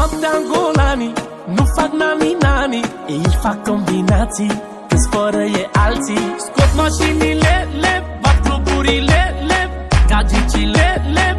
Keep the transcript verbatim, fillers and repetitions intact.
noaptea în Golani, nu fac nani-nani, ei fac combinații, câți fără e alții. Scot mașinile, le, bat cluburile, le, gagicile, le,